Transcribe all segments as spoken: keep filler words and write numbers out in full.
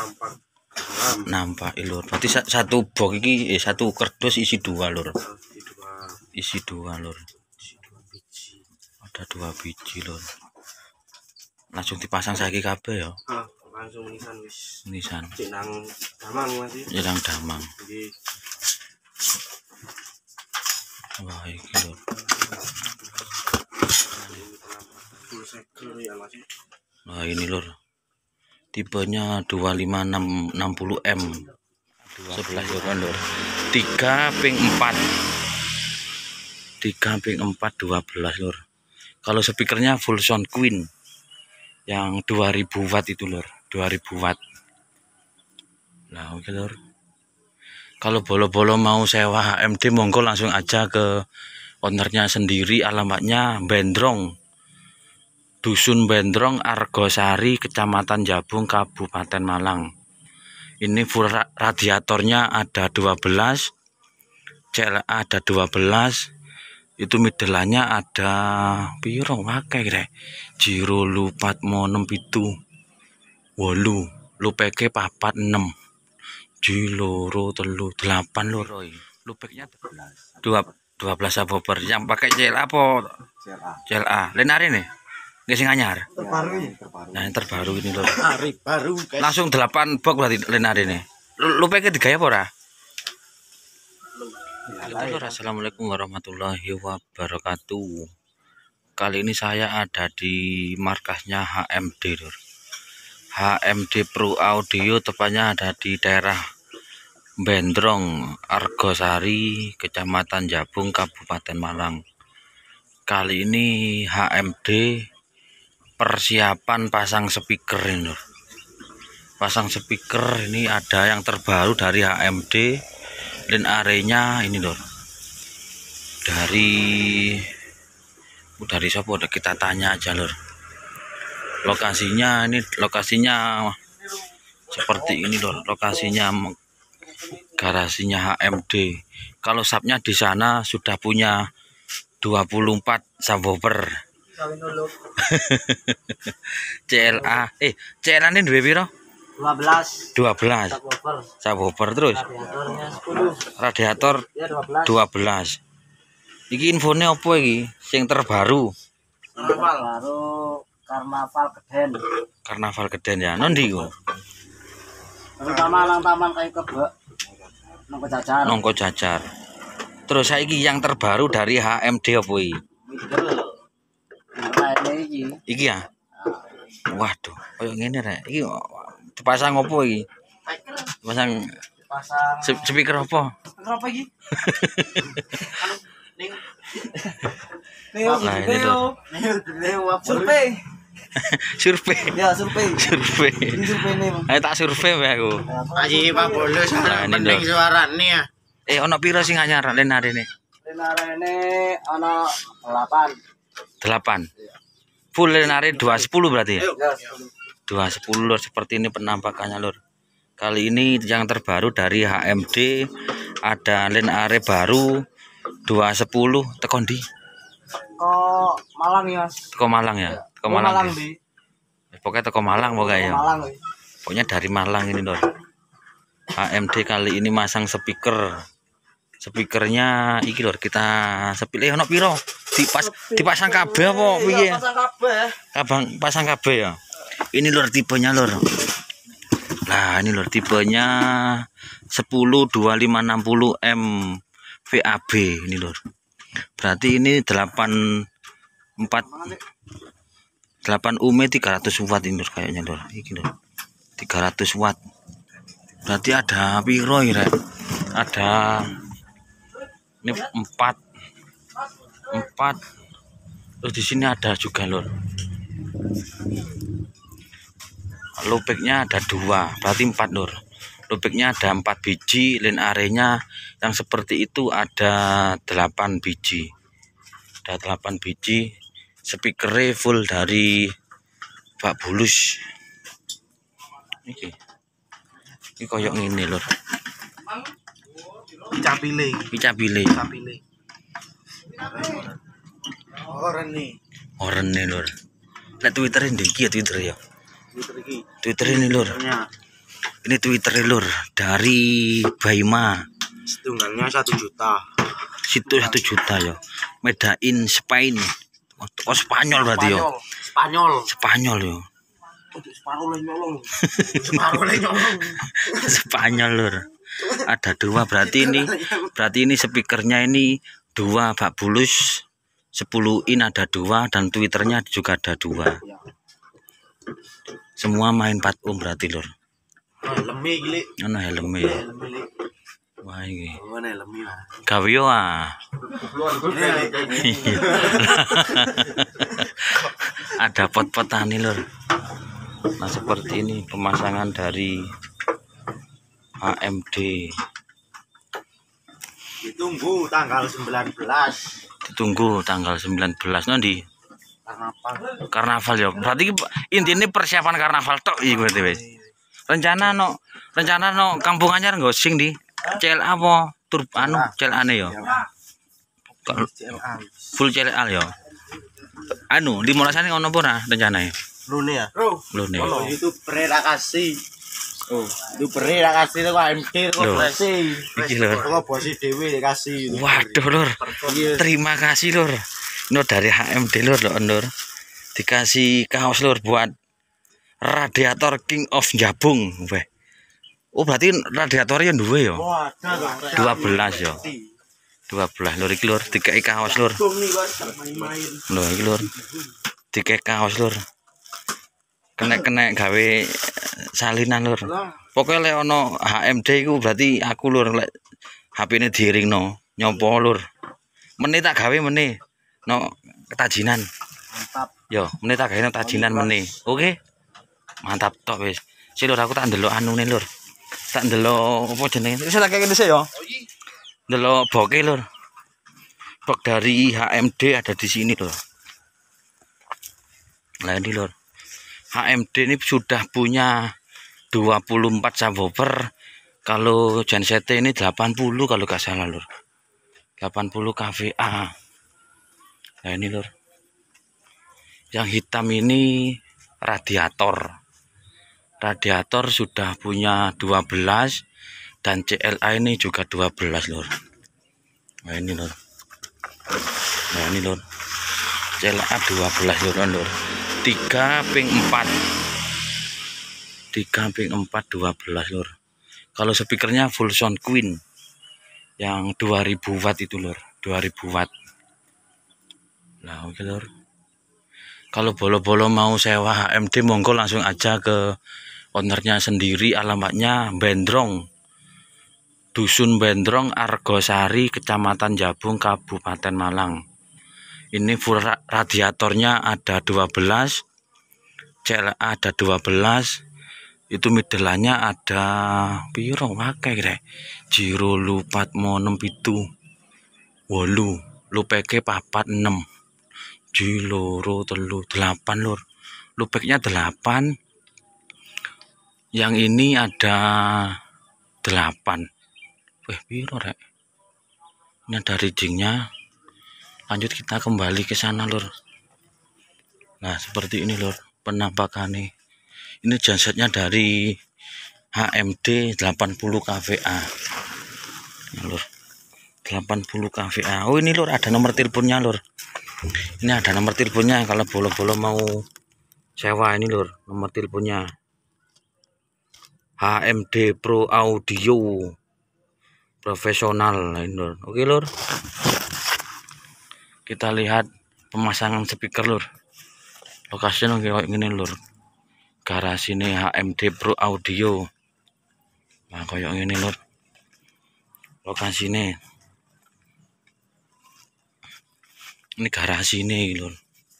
nampak nampak lur. Berarti satu box iki eh, satu kerdus isi dua lur. Isi dua lur. Ada dua biji lur. Langsung dipasang saiki kabeh ya. Ah, langsung menisan wis. Menisan. Cek nang Damang Mas. Ya nang Damang. Nggih. Wah, iki lur. Full segel ya Mas. Nah, ini lur. Tipenya dua lima enam enam puluh M. sebelas lur. tiga ping empat. tiga ping empat dua belas lur. Kalau speakernya full sound Queen yang dua ribu watt itu lur, dua ribu watt. Nah, oke lur. Kalau bolo-bolo mau sewa H M D monggo langsung aja ke ownernya sendiri, alamatnya Bendrong. Dusun Bendrong, Argosari, Kecamatan Jabung, Kabupaten Malang. Ini full radiatornya ada dua belas, C L A ada dua belas. Itu midelannya ada piro wakai rek. Jiro lupat monem pitu. Wolu, lupeke papat enam. Jiloro telu delapan loro. Lupeknya dua dua belas subwoofer. Yang pakai C L A apa? C L A. C L A. Lenare nih. Nggih sing anyar. Terbaru ini. Nah, yang terbaru ini lho. Hari baru guys. Langsung delapan box berarti lenare nih. Lupeke digaya apa ora? Assalamualaikum warahmatullahi wabarakatuh. Kali ini saya ada di markasnya H M D lur. H M D Pro Audio, tepatnya ada di daerah Bendrong, Argosari, Kecamatan Jabung, Kabupaten Malang. Kali ini H M D persiapan pasang speaker ini lur. Pasang speaker ini ada yang terbaru dari H M D. Dan arenya ini lor, dari dari siapa udah kita tanya aja lor. Lokasinya ini lokasinya seperti ini lor, lokasinya garasinya H M D. Kalau subnya di sana sudah punya dua puluh empat subwoofer. C L A eh C L A ini dua piro? dua belas. dua belas. Subwoofer. Subwoofer terus. Radiatornya sepuluh. Radiator Ya dua belas. dua belas. Iki infonya apa iki? Sing terbaru. Karnaval baru Karnaval Geden. Karnaval Geden ya. Nondi ku? Terutama lang taman kayu kebe. Nongko jajar. Nongko jajar. Terus saiki yang terbaru dari H M D apa iki? Middle. Nah, ini iki. Iki ya. Waduh, koyo ngene rek. Iki dipasang opo iki? Pasang Pasang speaker apa? apa iki? Ning Nah, ini tuh. Survei. Survei. Ya, survei. Survei. Ini survei nih. Ayo tak survei wae aku. Aji Pak Bolo Nah, ini penting lho. suarane ya. Eh ono piro sing anyar lenare ini? Lenare ini ana delapan. delapan. Full lenare dua sepuluh berarti ya? Ya, dua sepuluh lur, seperti ini penampakannya lur. Kali ini yang terbaru dari H M D, ada lenare baru dua sepuluh tekon di Kok Malang ya, Mas? teko Malang ya. Teko Oh, Malang. Malang Ya. di. Pokoknya teko Malang pokoknya ya. Malang. Di. Pokoknya dari Malang ini lur. H M D kali ini masang speaker. Speakernya iki lur, kita sepilih ono piro? Dipas dipasang kabeh apa piye? Pasang kabeh. Abang pasang kabeh ya. Ini lur tipenya lur. Nah, ini lur tipenya sepuluh dua lima enam puluh M V A B ini lur. Berarti ini delapan empat delapan ume tiga ratus watt ini lur kayaknya lur. Iki lur. tiga ratus watt. Berarti ada piro ya, Rek? Ada ini empat empat. Terus di sini ada juga lur. Lupeknya ada dua, berarti empat lur. Lupeknya ada empat biji, len arenya yang seperti itu ada delapan biji. Ada delapan biji. Speakernya full dari Pak Bulus. Iki. Iki koyok ngene lur. Capile. Picabile. Capile. Orang nih. Oren nih lur. Nek Twitter ini iki ya Twitter ya. Twitter iki. Twitter ini lur. Twitternya. Ini Twitter lur dari Baima. Setunggalnya satu juta. Situ satu juta ya. Made in Spain. Oh Spanyol berarti yo. Spanyol. Spanyol yo. Separuh le nyolong. Separuh le nyolong. Spanyol lur. Ada dua berarti ini. Berarti ini speakernya ini dua Pak Bulus. sepuluh in ada dua dan Twitternya juga ada dua. Semua main empat ohm berarti lur. Helme gile. Ana helme. Wah iki. Mana helme lah. Gawe yo ah. Ada pot-potane lur. Nah seperti ini pemasangan dari H M D. Ditunggu tanggal sembilan belas. Ditunggu tanggal sembilan belas nanti. Karnaval. Karnaval ya. Berarti intinya persiapan karnaval tok iki berarti wis. Rencana no rencana no Kampung Anyar nggo sing di C L A apa tur anu C L A-ne ya. Full C L A ya. Anu di Molasane ono apa ora rencanae? Lune ya. Lho nih. Oh, itu perera kasih. Oh, itu perera kasih itu H M D kok Loh. flashing. Iki lur. Kok bosi dhewe dikasih. Waduh lur. Terima kasih lur. No dari H M D lur lho lur. Dikasih kaos lur buat radiator King of Jabung. Weh. Oh berarti radiatornya duwe ya? Oh, ada dua belas ya. dua belas lur iki lur dikai kaos lur. Bung nih Bos, main-main. Lho iki lur. Dikai kaos lur. Kenek-kenek gawe salinan lur. Pokoknya lek ono H M D iku berarti aku lur lek H P-ne diiringno nyopo lur. Meneh tak gawe meneh no ketajinan. Mantap. Yo, meneh tak gawe no tajinan meneh. Oke. Mantap tok wis. Si lur aku tak ndelok anune lur. Tak ndelok apa jenenge? Wis tak kene sik yo. Ndelok boke lur. Bok dari H M D ada di sini lur. Nah ini lur. H M D ini sudah punya dua puluh empat subwoofer. Kalau genset ini delapan puluh kalau gak salah lur. delapan puluh K V A. Nah ini lur. Yang hitam ini radiator. Radiator sudah punya dua belas dan C L A ini juga dua belas lur. Nah ini lur. Nah ini lur. C L A dua belas lur lur. tiga ping empat. tiga ping empat dua belas lur. Kalau speakernya full sound Queen yang dua ribu watt itu lur, dua ribu watt. Nah, oke lur. Kalau bolo-bolo mau sewa H M D monggo langsung aja ke ownernya sendiri, alamatnya Bendrong. Dusun Bendrong, Argosari, Kecamatan Jabung, Kabupaten Malang. Ini full radiatornya ada dua belas, C L A ada dua belas. Itu midelannya ada piro wakai kira. Jiro lupat monem pitu. Wolu, lupeke papat enam. Jiloro telu delapan lur. Lupeknya delapan. Yang ini ada delapan. Weh piro rek. Ini ada readingnya. Lanjut kita kembali ke sana lur. Nah seperti ini lur penampakannya. Ini gensetnya dari H M D delapan puluh K V A. Nah, lur. delapan puluh K V A. Oh ini lur ada nomor teleponnya lur. Ini ada nomor teleponnya kalau bolo-bolo mau sewa ini lur nomor teleponnya. H M D Pro Audio profesional. Nah, ini lur. Oke lur. Kita lihat pemasangan speaker lur. Lokasinya kayak gini lur. Garasi ini H M D Pro Audio. Nah kayak gini lur. Lokasi ini. Ini garasi ini lur.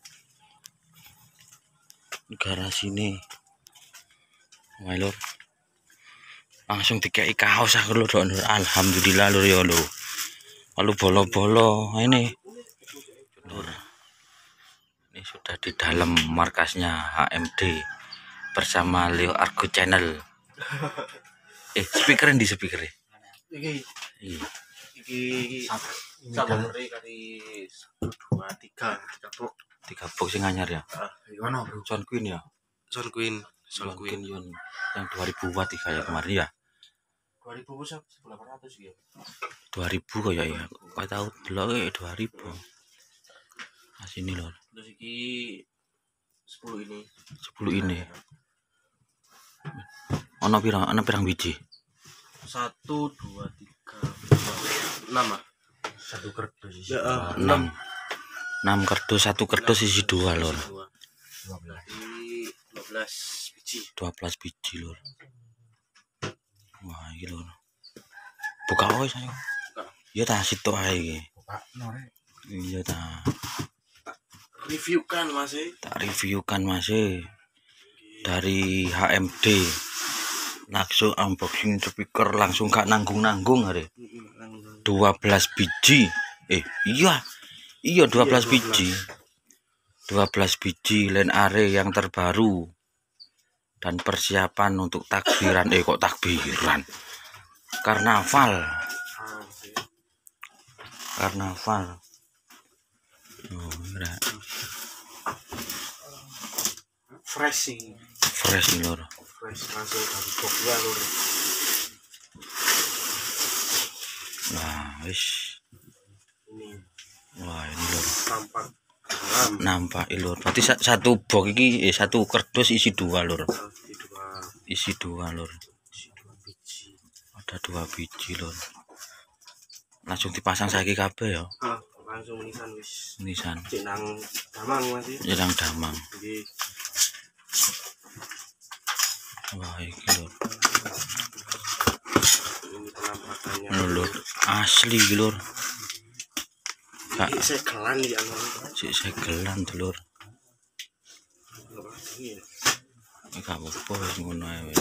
Ini garasi ini. Wah lur. Langsung dikei kaos aku lur. Alhamdulillah lur ya lur. Lalu bolo-bolo ini. Lur. Ini sudah di dalam markasnya H M D bersama Leo Argo Channel. Eh, speaker di speaker. Iki Iya. iki sabar kali satu dua tiga tiga box. Tiga box sing anyar ya. Ah, gimana bro? Sound Queen ya. Sound Queen. Fusion Queen yang yang dua ribu watt kayak kemarin ya. dua ribu berapa? seribu delapan ratus ya. dua ribu kok ya ya. Kau tahu dulu eh dua ribu. Nah sini lor. Terus iki sepuluh ini. sepuluh ini. Ono pirang, ono pirang biji. satu dua tiga enam ah. Satu kardus isi. Ya, enam. enam kardus, satu kardus isi dua lor. dua belas. dua belas biji. dua belas biji lor. Wah, iki lor. Buka wis ayo. Ya ta situ ae iki. Buka nore. Iya ta. Reviewkan Mas. Tak reviewkan Mas dari H M D. Langsung unboxing speaker langsung gak nanggung-nanggung hari. dua belas biji. Eh, iya. Iya dua belas biji. dua belas biji line are yang terbaru. Dan persiapan untuk takbiran. Eh kok takbiran? Karnaval. Karnaval. Oh, enggak. Fresh sih. Fresh nih lor. Fresh langsung dari Jogja lor. Wah, wis. Ini. Wah, ini lor. Tampak dalam. Nampak lor. Berarti satu box iki eh satu kardus isi dua lor. Isi dua. Isi dua lor. Isi dua biji. Ada dua biji lor. Langsung dipasang saiki kabeh ya. Ah, langsung nisan wis. Nisan. Cek nang Damang Mas. Jenang Damang. Nggih. Wah, iki lor. Ini penampakannya. Lor, asli iki lor. Kak, Ini segelan ya Mas. sik segelan tuh lor. Ini. Iki gak apa-apa wis ngono ae wis.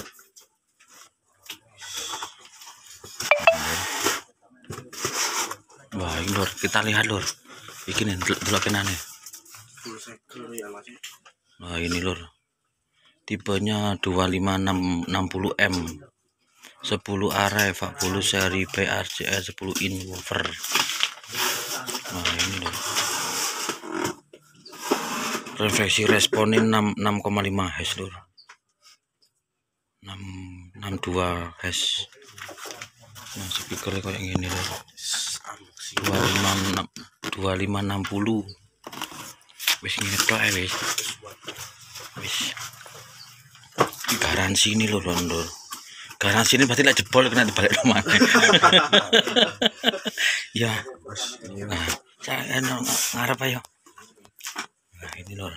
Wah, ini lor, kita lihat lor. Iki nih delok kenane. Full segel ya Mas. Nah, ini lor. Tipenya dua lima enam enam puluh M. sepuluh array, empat puluh seri B R C R sepuluh in woofer. Nah, ini lor. Refleksi responin enam koma lima hertz lor. enam enam dua hertz. Nah, speakernya kayak gini lor. dua lima enam puluh. Wis ngene tok ae wis. Wis. Garansi ini lho lho. Garansi ini berarti lah jebol kena dibalik rumah. Ya. Nah, saya ngarep ayo. Nah, ini lho.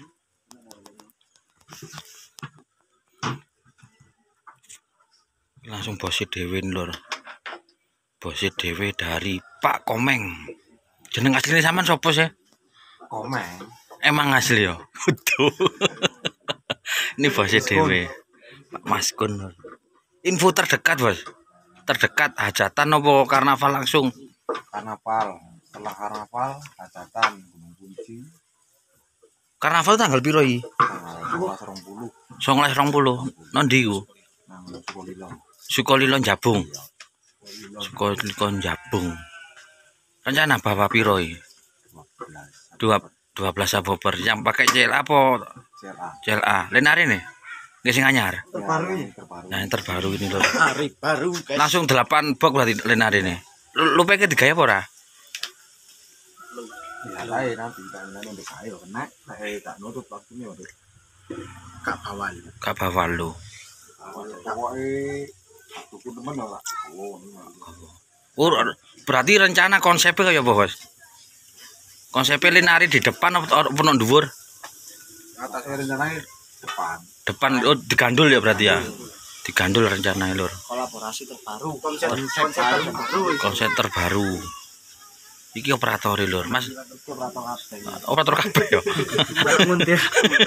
Langsung bosi dhewe lho. Bosi dhewe dari Pak Komeng. Jeneng asline sampean sapa sih? Komeng. Emang asli ya? Udah. Ini bosnya dewe Pak Maskun. Info terdekat bos. Terdekat hajatan apa karnaval langsung? Karnaval, setelah karnaval hajatan Gunung Kunci Karnaval tanggal piro iki? tanggal dua puluh songolas rong puluh. Nondi ku? nang Sukolilo. Sukolilo Jabung. Sukolilo Jabung. Rencana bapak piro iki? dua belas. dua belas Oktober yang pakai C L A apa? C L A. C L A. Lenari nih. Nggih sing anyar. Terbaru ini. Terbaru. Nah, yang terbaru ini loh. Hari baru guys. Langsung delapan box berarti Lenari nih. Lu, lu pengen digaya apa ora? Ya lain nanti kan nanti kayo kena, saya tak nutup waktunya waduh. Kak Bawal. Kak bawal lu. Pokoknya aku pun teman lah. Oh, ini. Oh, berarti rencana konsepnya kayak apa, Bos? Konsepnya Lenari di depan apa apa nang dhuwur? Atasnya rencananya depan. Depan oh digandul ya berarti ya. Digandul rencananya, Lur. Kolaborasi terbaru. Konsep konsep terbaru. Konsep terbaru. Iki operator Lur, Mas. Operator kabeh. Operator kabeh ya. Mentir.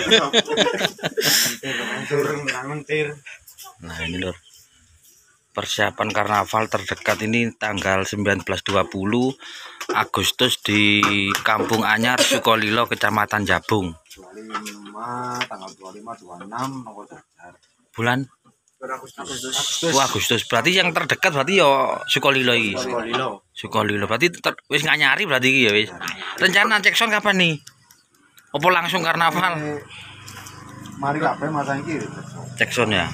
Mentir. Nah, ini Lur. Persiapan karnaval terdekat ini tanggal sembilan belas dua puluh Agustus di Kampung Anyar, Sukolilo, Kecamatan Jabung. dua puluh lima tanggal dua puluh lima dua puluh enam nomor daftar. Bulan Agustus. oh, Agustus. Berarti yang terdekat berarti ya Sukolilo iki. Sukolilo. Sukolilo. Berarti ter, wis nganyari berarti iki ya wis. Rencana cekson kapan nih? Apa langsung karnaval? Mari kabeh masang iki. Cek sound ya.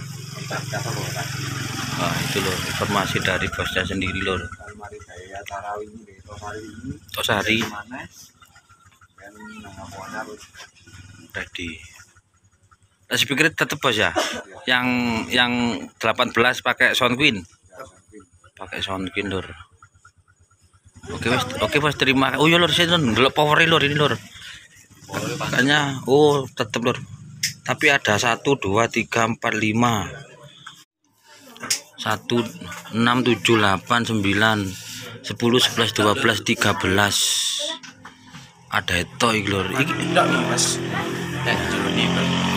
Wah, itu loh informasi dari bosnya sendiri loh. Mari gaya tarawih ini, hari ini. Tosari Mana? Dan ngapain harus ready. Nah, speaker tetap bos ya. Yang yang delapan belas pakai sound queen. Pakai sound queen lor. Oke mas, oke mas terima. Oh ya lor, saya ndelok power lor ini lor. Makanya, oh tetap lor. Tapi ada satu, dua, tiga, empat, lima, satu, enam, tujuh, delapan, sembilan, sepuluh, sebelas, dua belas, tiga belas. Ada itu lor. Iki Tidak mas. Eh, jero nih.